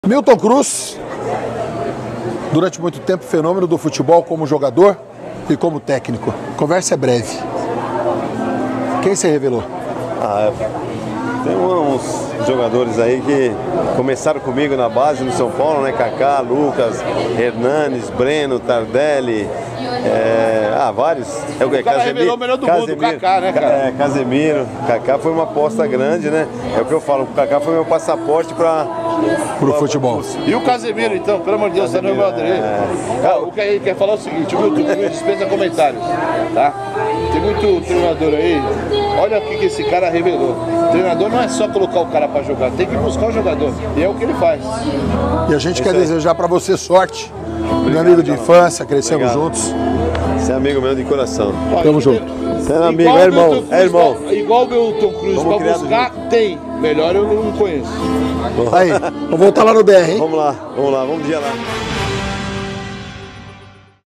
Milton Cruz, durante muito tempo fenômeno do futebol como jogador e como técnico. Conversa é breve. Quem se revelou? Tem uns jogadores aí que começaram comigo na base no São Paulo, né? Kaká, Lucas, Hernanes, Breno, Tardelli, vários. O cara revelou o melhor do mundo, o Kaká, né, cara? Casemiro. Kaká foi uma aposta grande, né? É o que eu falo, o Kaká foi meu passaporte Pro futebol. E o Casemiro, então, pelo amor de Deus, você não vai O que ele quer falar é o seguinte, o Milton dispensa comentários, tá? Tem muito treinador aí, olha o que esse cara revelou. O treinador não é só colocar o cara pra jogar, tem que buscar o jogador. E é o que ele faz. E a gente quer desejar pra você sorte. Meu amigo de infância, crescemos juntos. Você é amigo meu de coração. Tamo junto. Você é amigo, é irmão. É irmão. Igual o Milton Cruz pra buscar, tem. Melhor eu não conheço. Aí, vamos voltar lá no BR, hein? Vamos lá, vamos um dia lá.